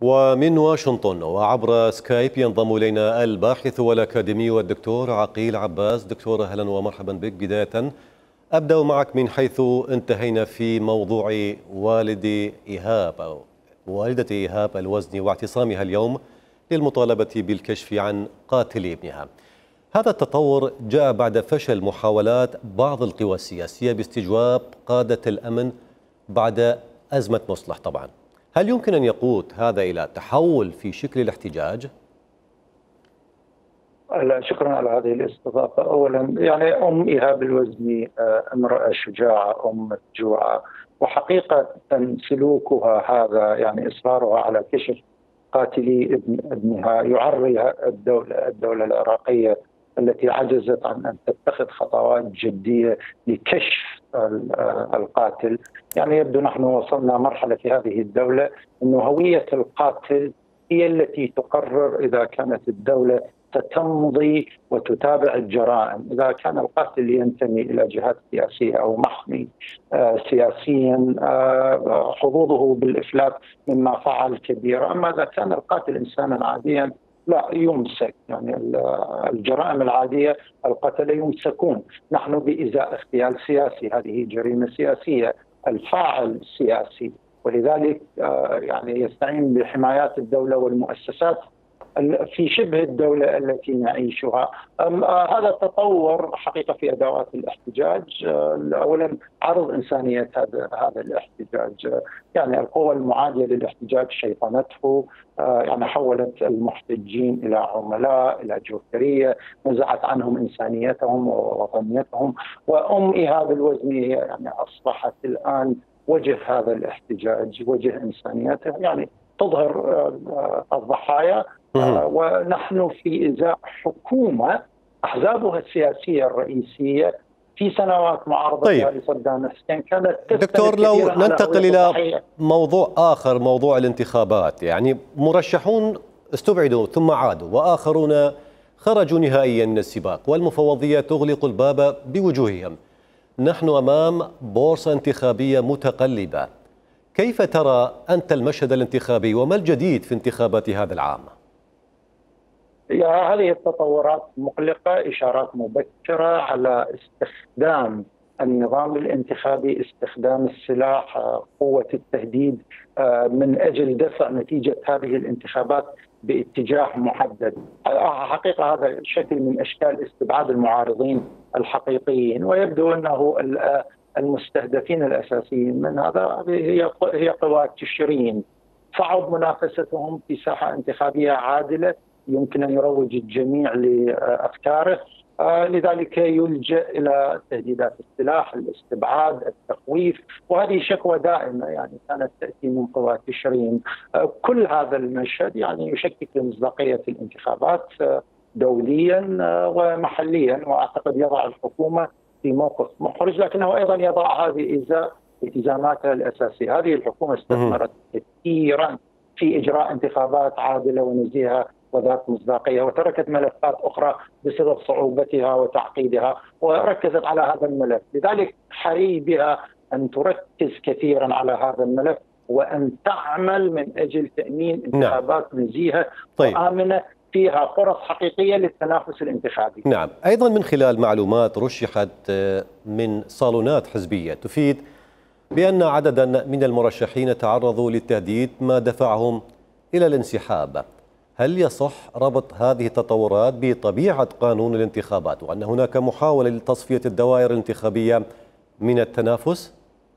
ومن واشنطن وعبر سكايب ينضم إلينا الباحث والأكاديمي والدكتور عقيل عباس. دكتور أهلا ومرحبا بك. بداية أبدأ معك من حيث انتهينا في موضوع والدة إيهاب الوزني واعتصامها اليوم للمطالبة بالكشف عن قاتل ابنها. هذا التطور جاء بعد فشل محاولات بعض القوى السياسية باستجواب قادة الأمن بعد أزمة مصلح. طبعا هل يمكن أن يقود هذا إلى تحول في شكل الاحتجاج؟ شكرا على هذه الاستضافة. أولا أم إيهاب الوزني امرأة شجاعة، أم مفجوعة، وحقيقة سلوكها هذا إصرارها على كشف قاتلي ابنها يعري الدولة العراقية التي عجزت عن أن تتخذ خطوات جدية لكشف القاتل. يبدو نحن وصلنا مرحلة في هذه الدولة أن هوية القاتل هي التي تقرر إذا كانت الدولة ستمضي وتتابع الجرائم. إذا كان القاتل ينتمي إلى جهات سياسية أو محمي سياسيا، حظوظه بالإفلات مما فعل كبيرة. أما إذا كان القاتل إنسانا عاديا لا يمسك. الجرائم العادية القتلة يمسكون. نحن بإزاء اغتيال سياسي، هذه جريمة سياسية، الفاعل سياسي، ولذلك يستعين بحمايات الدولة والمؤسسات في شبه الدولة التي نعيشها. هذا التطور حقيقة في أدوات الاحتجاج. أولا عرض إنسانية هذا الاحتجاج. القوى المعادية للاحتجاج شيطنته، حولت المحتجين إلى عملاء، إلى جوكرية، نزعت عنهم إنسانيتهم ووطنيتهم. وأم إيهاب الوزني أصبحت الآن وجه هذا الاحتجاج، وجه إنسانيته، تظهر الضحايا. ونحن في إزاء حكومة أحزابها السياسية الرئيسية في سنوات معارضتها لصدام حسين كانت دكتور، لو ننتقل إلى موضوع آخر، موضوع الانتخابات. مرشحون استبعدوا ثم عادوا، وآخرون خرجوا نهائيا من السباق، والمفوضية تغلق الباب بوجوههم. نحن أمام بورصة انتخابية متقلبة. كيف ترى أنت المشهد الانتخابي وما الجديد في انتخابات هذا العام؟ هذه التطورات مقلقة، إشارات مبكرة على استخدام النظام الانتخابي، استخدام السلاح، قوة التهديد من أجل دفع نتيجة هذه الانتخابات باتجاه محدد. حقيقة هذا شكل من أشكال استبعاد المعارضين الحقيقيين، ويبدو أنه المستهدفين الأساسيين من هذا هي قوى تشرين. صعب منافستهم في ساحة انتخابية عادلة يمكن أن يروج الجميع لأفكاره، لذلك يلجأ إلى تهديدات السلاح، الاستبعاد، التخويف، وهذه شكوى دائمة كانت تأتي من قوى تشرين. كل هذا المشهد يشكك مصداقية الانتخابات دوليا ومحليا، وأعتقد يضع الحكومة في موقف محرج، لكنه أيضا يضع هذه إزاء التزاماتها الأساسية. هذه الحكومة استثمرت كثيرا في إجراء انتخابات عادلة ونزيهة وذات مصداقية، وتركت ملفات أخرى بسبب صعوبتها وتعقيدها وركزت على هذا الملف. لذلك حري بها أن تركز كثيرا على هذا الملف وأن تعمل من أجل تأمين انتخابات نزيهة وآمنة فيها فرص حقيقية للتنافس الانتخابي. نعم. أيضا من خلال معلومات رشحت من صالونات حزبية تفيد بأن عددا من المرشحين تعرضوا للتهديد ما دفعهم إلى الانسحاب. هل يصح ربط هذه التطورات بطبيعة قانون الانتخابات وأن هناك محاولة لتصفية الدوائر الانتخابية من التنافس؟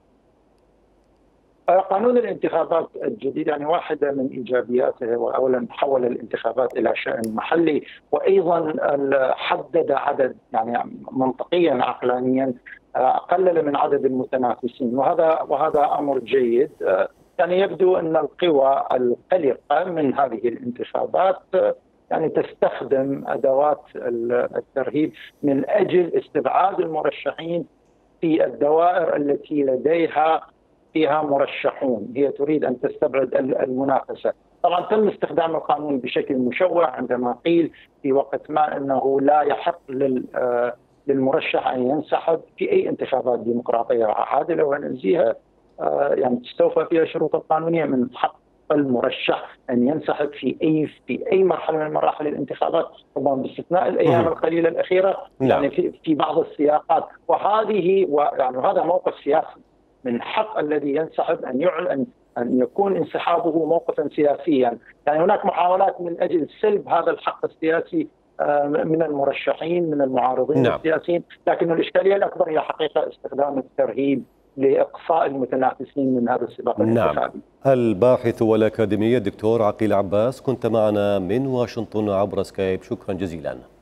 قانون الانتخابات الجديد واحدة من إيجابياته وأولا حول الانتخابات إلى شأن محلي، وأيضا حدد عدد منطقيا عقلانيا قلل من عدد المتنافسين، وهذا أمر جيد. يبدو أن القوى القلقة من هذه الانتخابات تستخدم أدوات الترهيب من أجل استبعاد المرشحين في الدوائر التي لديها فيها مرشحون. هي تريد أن تستبعد المنافسة. طبعا تم استخدام القانون بشكل مشوه عندما قيل في وقت ما أنه لا يحق للمرشح أن ينسحب في أي انتخابات ديمقراطية عادلة ونزيهة تستوفى فيها الشروط القانونية. من حق المرشح ان ينسحب في اي مرحله من مراحل الانتخابات، طبعا باستثناء الايام القليله الاخيره يعني في بعض السياقات، يعني هذا موقف سياسي. من حق الذي ينسحب ان يعلن ان يكون انسحابه موقفا سياسيا، يعني هناك محاولات من اجل سلب هذا الحق السياسي من المرشحين من المعارضين السياسيين، لكن الاشكاليه الاكبر هي حقيقه استخدام الترهيب لاقصاء المتنافسين من هذا السباق الانتخابي. الباحث والاكاديمي الدكتور عقيل عباس كنت معنا من واشنطن عبر سكايب، شكرا جزيلا.